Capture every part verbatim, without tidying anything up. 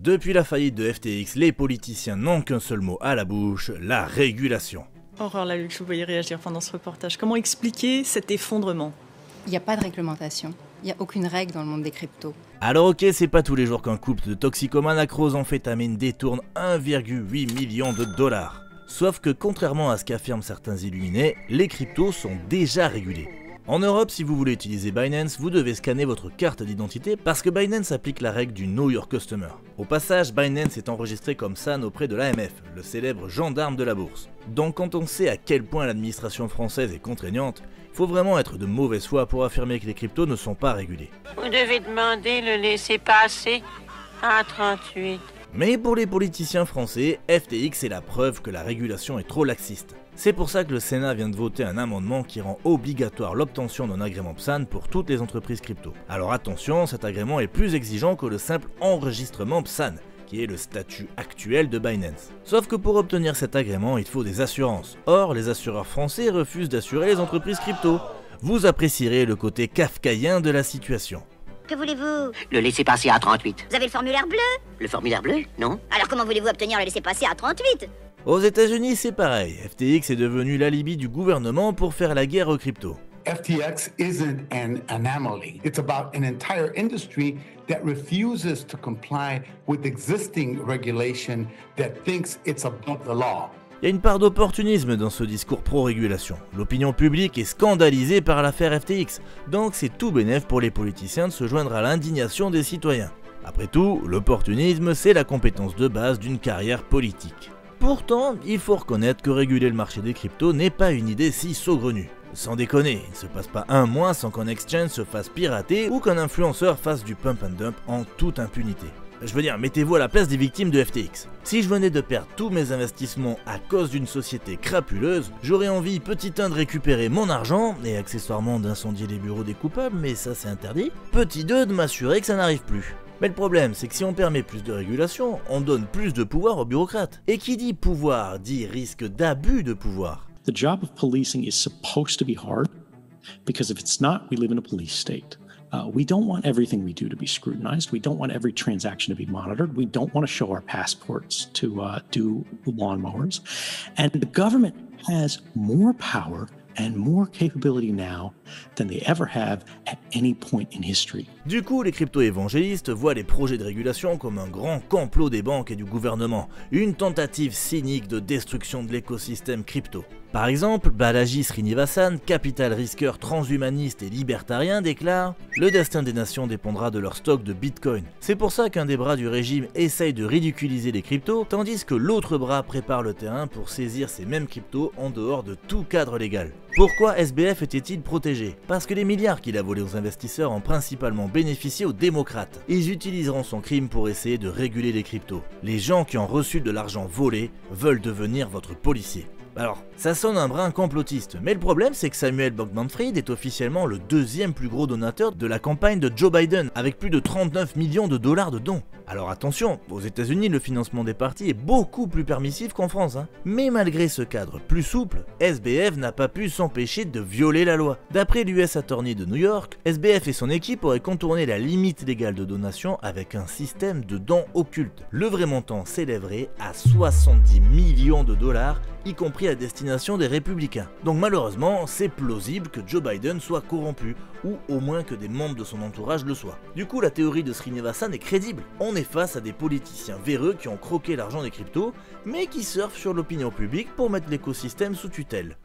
Depuis la faillite de F T X, les politiciens n'ont qu'un seul mot à la bouche, la régulation. Aurore Laluc, je vous voyais réagir pendant ce reportage. Comment expliquer cet effondrement? Il n'y a pas de réglementation. Il n'y a aucune règle dans le monde des cryptos. Alors ok, c'est pas tous les jours qu'un couple de toxicomanes accros aux amphétamines détourne un virgule huit million de dollars. Sauf que contrairement à ce qu'affirment certains illuminés, les cryptos sont déjà régulés. En Europe, si vous voulez utiliser Binance, vous devez scanner votre carte d'identité parce que Binance applique la règle du Know Your Customer. Au passage, Binance est enregistré comme S A N auprès de l'A M F, le célèbre gendarme de la bourse. Donc quand on sait à quel point l'administration française est contraignante, il faut vraiment être de mauvaise foi pour affirmer que les cryptos ne sont pas régulés. Vous devez demander le laissez-passer à trente-huit. Mais pour les politiciens français, F T X est la preuve que la régulation est trop laxiste. C'est pour ça que le Sénat vient de voter un amendement qui rend obligatoire l'obtention d'un agrément P S A N pour toutes les entreprises crypto. Alors attention, cet agrément est plus exigeant que le simple enregistrement P S A N, qui est le statut actuel de Binance. Sauf que pour obtenir cet agrément, il faut des assurances. Or, les assureurs français refusent d'assurer les entreprises crypto. Vous apprécierez le côté kafkaïen de la situation. Que voulez-vous? Le laissez-passer à trente-huit. Vous avez le formulaire bleu? Le formulaire bleu? Non. Alors comment voulez-vous obtenir le laissez-passer à trente-huit? Aux États-Unis, c'est pareil. F T X est devenu l'alibi du gouvernement pour faire la guerre aux cryptos. F T X isn't an anomaly. It's about an entire industry that refuses to comply with existing regulation that thinks it's above the law. Il y a une part d'opportunisme dans ce discours pro-régulation. L'opinion publique est scandalisée par l'affaire F T X, donc c'est tout bénef pour les politiciens de se joindre à l'indignation des citoyens. Après tout, l'opportunisme, c'est la compétence de base d'une carrière politique. Pourtant, il faut reconnaître que réguler le marché des cryptos n'est pas une idée si saugrenue. Sans déconner, il ne se passe pas un mois sans qu'un exchange se fasse pirater ou qu'un influenceur fasse du pump and dump en toute impunité. Je veux dire, mettez-vous à la place des victimes de F T X. Si je venais de perdre tous mes investissements à cause d'une société crapuleuse, j'aurais envie, petit un, de récupérer mon argent, et accessoirement d'incendier les bureaux des coupables, mais ça c'est interdit. Petit deux, de m'assurer que ça n'arrive plus. Mais le problème, c'est que si on permet plus de régulation, on donne plus de pouvoir aux bureaucrates. Et qui dit pouvoir dit risque d'abus de pouvoir. The job of policing is supposed to be hard, because if it's not, we live in a police state. Uh, we don't want everything we do to be scrutinized. We don't want every transaction to be monitored. We don't want to show our passports to uh, do lawnmowers. And the government has more power and more capability now than they ever have at any point in history. Du coup, les crypto-évangélistes voient les projets de régulation comme un grand complot des banques et du gouvernement, une tentative cynique de destruction de l'écosystème crypto. Par exemple, Balaji Srinivasan, capital risqueur transhumaniste et libertarien, déclare « Le destin des nations dépendra de leur stock de Bitcoin. C'est pour ça qu'un des bras du régime essaye de ridiculiser les cryptos, tandis que l'autre bras prépare le terrain pour saisir ces mêmes cryptos en dehors de tout cadre légal. » Pourquoi S B F était-il protégé? Parce que les milliards qu'il a volés aux investisseurs ont principalement bénéficié aux démocrates. Ils utiliseront son crime pour essayer de réguler les cryptos. Les gens qui ont reçu de l'argent volé veulent devenir votre policier. Alors, ça sonne un brin complotiste, mais le problème c'est que Samuel Bankman-Fried est officiellement le deuxième plus gros donateur de la campagne de Joe Biden, avec plus de trente-neuf millions de dollars de dons. Alors attention, aux États-Unis le financement des partis est beaucoup plus permissif qu'en France, hein. Mais malgré ce cadre plus souple, S B F n'a pas pu s'empêcher de violer la loi. D'après l'U S Attorney de New York, S B F et son équipe auraient contourné la limite légale de donation avec un système de dons occultes. Le vrai montant s'élèverait à soixante-dix millions de dollars, y compris à destination des républicains. Donc malheureusement, c'est plausible que Joe Biden soit corrompu, ou au moins que des membres de son entourage le soient. Du coup, la théorie de Srinivasan est crédible. On est face à des politiciens véreux qui ont croqué l'argent des cryptos, mais qui surfent sur l'opinion publique pour mettre l'écosystème sous tutelle.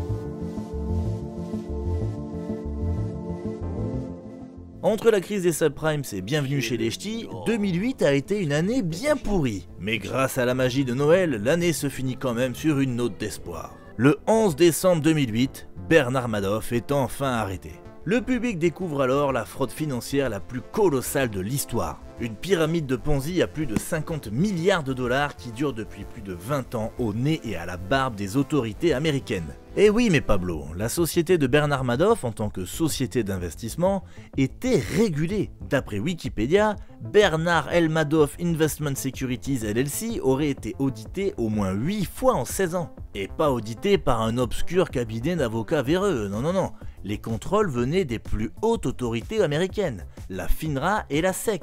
Entre la crise des subprimes et bienvenue chez les ch'tis, deux mille huit a été une année bien pourrie. Mais grâce à la magie de Noël, l'année se finit quand même sur une note d'espoir. Le onze décembre deux mille huit, Bernard Madoff est enfin arrêté. Le public découvre alors la fraude financière la plus colossale de l'histoire. Une pyramide de Ponzi à plus de cinquante milliards de dollars qui dure depuis plus de vingt ans au nez et à la barbe des autorités américaines. Et oui mais Pablo, la société de Bernard Madoff en tant que société d'investissement était régulée. D'après Wikipédia, Bernard L. Madoff Investment Securities L L C aurait été audité au moins huit fois en seize ans. Et pas audité par un obscur cabinet d'avocats véreux, non non non. Les contrôles venaient des plus hautes autorités américaines, la FINRA et la S E C.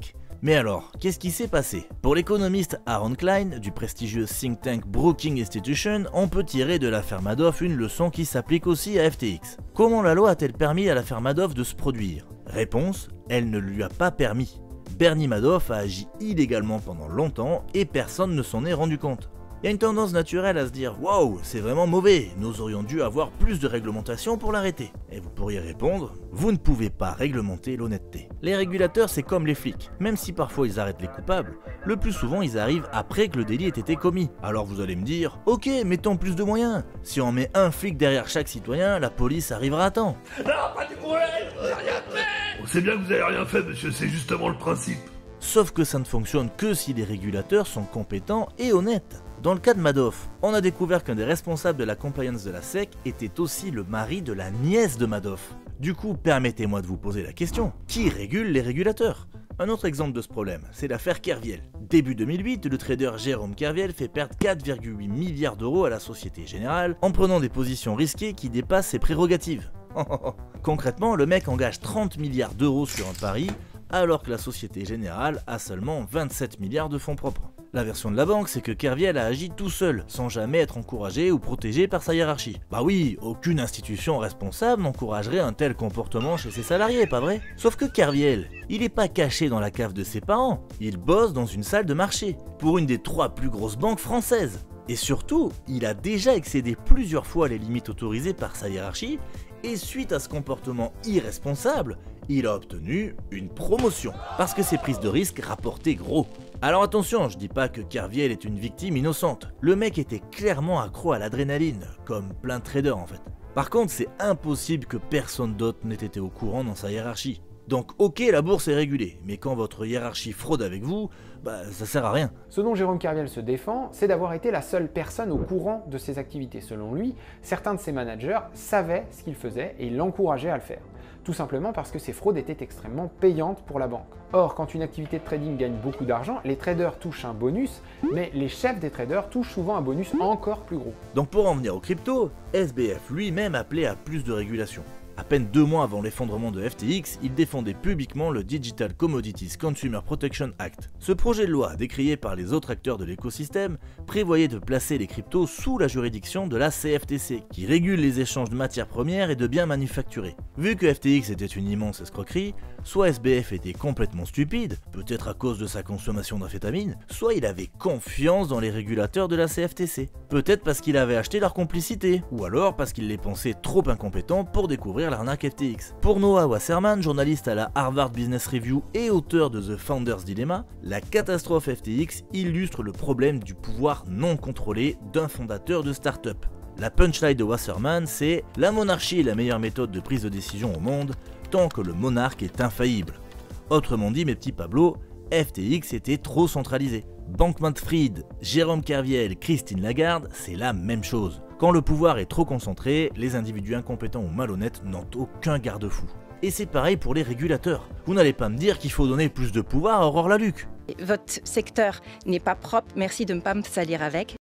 Mais alors, qu'est-ce qui s'est passé? Pour l'économiste Aaron Klein, du prestigieux think tank Brookings Institution, on peut tirer de l'affaire Madoff une leçon qui s'applique aussi à F T X. Comment la loi a-t-elle permis à l'affaire Madoff de se produire? Réponse, elle ne lui a pas permis. Bernie Madoff a agi illégalement pendant longtemps et personne ne s'en est rendu compte. Il y a une tendance naturelle à se dire « Wow, c'est vraiment mauvais, nous aurions dû avoir plus de réglementation pour l'arrêter ». Et vous pourriez répondre « Vous ne pouvez pas réglementer l'honnêteté ». Les régulateurs, c'est comme les flics, même si parfois ils arrêtent les coupables, le plus souvent ils arrivent après que le délit ait été commis. Alors vous allez me dire « Ok, mettons plus de moyens, si on met un flic derrière chaque citoyen, la police arrivera à temps ». Non, pas du problème, vous avez rien fait. On sait bien que vous avez rien fait, monsieur, c'est justement le principe. Sauf que ça ne fonctionne que si les régulateurs sont compétents et honnêtes. Dans le cas de Madoff, on a découvert qu'un des responsables de la compliance de la S E C était aussi le mari de la nièce de Madoff. Du coup, permettez-moi de vous poser la question, qui régule les régulateurs? Un autre exemple de ce problème, c'est l'affaire Kerviel. Début deux mille huit, le trader Jérôme Kerviel fait perdre quatre virgule huit milliards d'euros à la Société Générale en prenant des positions risquées qui dépassent ses prérogatives. Concrètement, le mec engage trente milliards d'euros sur un pari, alors que la Société Générale a seulement vingt-sept milliards de fonds propres. La version de la banque, c'est que Kerviel a agi tout seul, sans jamais être encouragé ou protégé par sa hiérarchie. Bah oui, aucune institution responsable n'encouragerait un tel comportement chez ses salariés, pas vrai? Sauf que Kerviel, il est pas caché dans la cave de ses parents, il bosse dans une salle de marché, pour une des trois plus grosses banques françaises. Et surtout, il a déjà excédé plusieurs fois les limites autorisées par sa hiérarchie, et suite à ce comportement irresponsable, il a obtenu une promotion, parce que ses prises de risque rapportaient gros. Alors attention, je dis pas que Kerviel est une victime innocente, le mec était clairement accro à l'adrénaline, comme plein de traders en fait. Par contre, c'est impossible que personne d'autre n'ait été au courant dans sa hiérarchie. Donc ok, la bourse est régulée, mais quand votre hiérarchie fraude avec vous, bah ça sert à rien. Ce dont Jérôme Kerviel se défend, c'est d'avoir été la seule personne au courant de ses activités. Selon lui, certains de ses managers savaient ce qu'ils faisaient et l'encourageaient à le faire. Tout simplement parce que ces fraudes étaient extrêmement payantes pour la banque. Or, quand une activité de trading gagne beaucoup d'argent, les traders touchent un bonus, mais les chefs des traders touchent souvent un bonus encore plus gros. Donc pour en venir aux cryptos, S B F lui-même appelait à plus de régulation. À peine deux mois avant l'effondrement de F T X, il défendait publiquement le Digital Commodities Consumer Protection Act. Ce projet de loi, décrié par les autres acteurs de l'écosystème, prévoyait de placer les cryptos sous la juridiction de la C F T C, qui régule les échanges de matières premières et de biens manufacturés. Vu que F T X était une immense escroquerie, soit S B F était complètement stupide, peut-être à cause de sa consommation d'amphétamine, soit il avait confiance dans les régulateurs de la C F T C. Peut-être parce qu'il avait acheté leur complicité, ou alors parce qu'il les pensait trop incompétents pour découvrir l'arnaque F T X. Pour Noah Wasserman, journaliste à la Harvard Business Review et auteur de The Founder's Dilemma, la catastrophe F T X illustre le problème du pouvoir non contrôlé d'un fondateur de start-up. La punchline de Wasserman, c'est « La monarchie est la meilleure méthode de prise de décision au monde, tant que le monarque est infaillible ». Autrement dit, mes petits Pablo, F T X était trop centralisé. Bankman-Fried, Jérôme Kerviel, Christine Lagarde, c'est la même chose. Quand le pouvoir est trop concentré, les individus incompétents ou malhonnêtes n'ont aucun garde-fou. Et c'est pareil pour les régulateurs. Vous n'allez pas me dire qu'il faut donner plus de pouvoir à Aurore Lalucq. Votre secteur n'est pas propre, merci de ne pas me salir avec.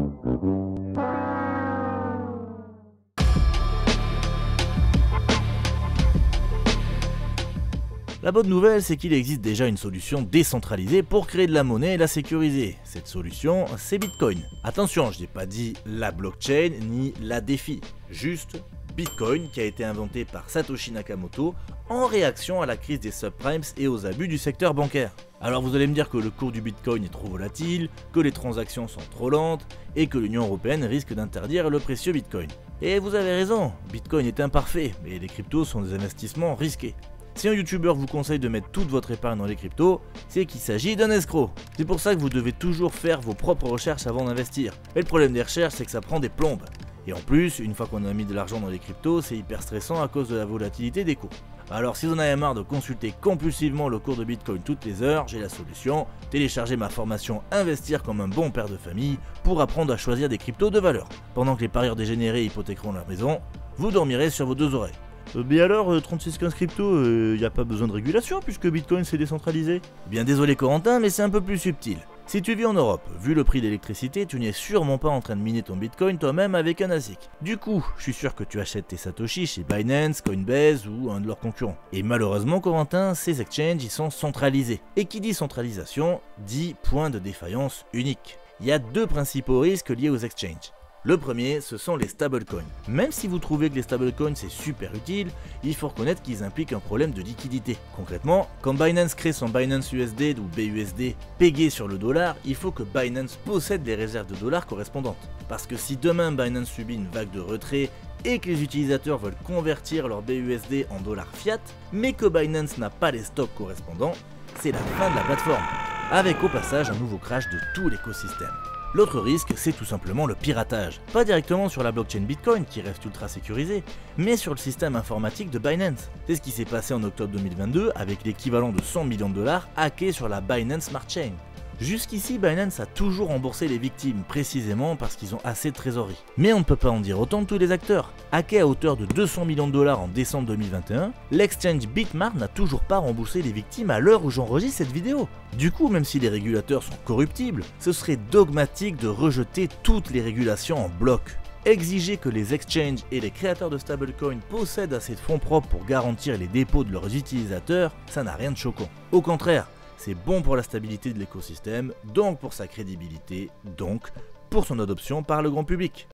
La bonne nouvelle, c'est qu'il existe déjà une solution décentralisée pour créer de la monnaie et la sécuriser. Cette solution, c'est Bitcoin. Attention, je n'ai pas dit la blockchain ni la DeFi, juste Bitcoin qui a été inventé par Satoshi Nakamoto en réaction à la crise des subprimes et aux abus du secteur bancaire. Alors vous allez me dire que le cours du Bitcoin est trop volatile, que les transactions sont trop lentes et que l'Union Européenne risque d'interdire le précieux Bitcoin. Et vous avez raison, Bitcoin est imparfait, mais les cryptos sont des investissements risqués. Si un youtubeur vous conseille de mettre toute votre épargne dans les cryptos, c'est qu'il s'agit d'un escroc. C'est pour ça que vous devez toujours faire vos propres recherches avant d'investir. Mais le problème des recherches, c'est que ça prend des plombes. Et en plus, une fois qu'on a mis de l'argent dans les cryptos, c'est hyper stressant à cause de la volatilité des cours. Alors si vous en avez marre de consulter compulsivement le cours de Bitcoin toutes les heures, j'ai la solution. Téléchargez ma formation Investir comme un bon père de famille pour apprendre à choisir des cryptos de valeur. Pendant que les parieurs dégénérés hypothéqueront leur maison, vous dormirez sur vos deux oreilles. Euh, mais alors, euh, trente-six quinze crypto, il euh, n'y a pas besoin de régulation puisque Bitcoin c'est décentralisé? Bien désolé Corentin, mais c'est un peu plus subtil. Si tu vis en Europe, vu le prix d'électricité, tu n'es sûrement pas en train de miner ton bitcoin toi-même avec un A S I C. Du coup, je suis sûr que tu achètes tes satoshi chez Binance, Coinbase ou un de leurs concurrents. Et malheureusement, Corentin, ces exchanges ils sont centralisés. Et qui dit centralisation, dit point de défaillance unique. Il y a deux principaux risques liés aux exchanges. Le premier, ce sont les stablecoins. Même si vous trouvez que les stablecoins c'est super utile, il faut reconnaître qu'ils impliquent un problème de liquidité. Concrètement, quand Binance crée son Binance U S D ou B U S D pégé sur le dollar, il faut que Binance possède les réserves de dollars correspondantes. Parce que si demain Binance subit une vague de retrait et que les utilisateurs veulent convertir leur B U S D en dollars fiat, mais que Binance n'a pas les stocks correspondants, c'est la fin de la plateforme, avec au passage un nouveau crash de tout l'écosystème. L'autre risque, c'est tout simplement le piratage. Pas directement sur la blockchain Bitcoin, qui reste ultra sécurisée, mais sur le système informatique de Binance. C'est ce qui s'est passé en octobre deux mille vingt-deux avec l'équivalent de cent millions de dollars hackés sur la Binance Smart Chain. Jusqu'ici, Binance a toujours remboursé les victimes, précisément parce qu'ils ont assez de trésorerie. Mais on ne peut pas en dire autant de tous les acteurs. Hacké à hauteur de deux cents millions de dollars en décembre deux mille vingt et un, l'exchange Bitmart n'a toujours pas remboursé les victimes à l'heure où j'enregistre cette vidéo. Du coup, même si les régulateurs sont corruptibles, ce serait dogmatique de rejeter toutes les régulations en bloc. Exiger que les exchanges et les créateurs de stablecoins possèdent assez de fonds propres pour garantir les dépôts de leurs utilisateurs, ça n'a rien de choquant. Au contraire, c'est bon pour la stabilité de l'écosystème, donc pour sa crédibilité, donc pour son adoption par le grand public.